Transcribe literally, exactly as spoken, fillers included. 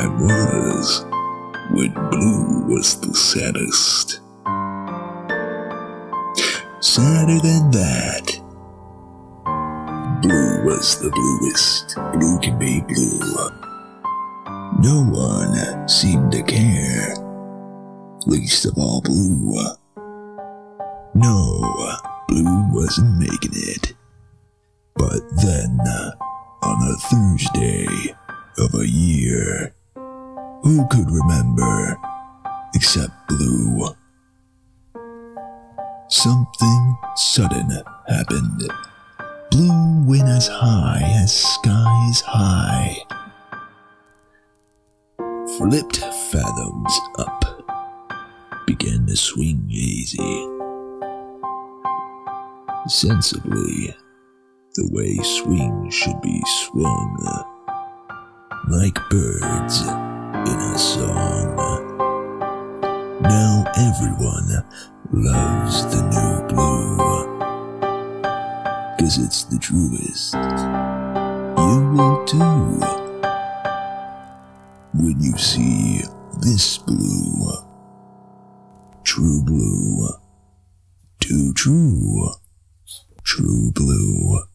time was when blue was the saddest. Sadder than that, blue was the bluest. Blue can be blue. No one seemed to care, least of all blue. No, blue wasn't making it. But then, on a Thursday of a year, who could remember except blue? Something sudden happened. Blue went as high as skies high. Flipped fathoms up, began to swing easy. Sensibly, the way swing should be swung, like birds in a song. Now everyone loves the new blue, 'cause it's the truest. You will too, when you see this blue. True blue, too true, true blue.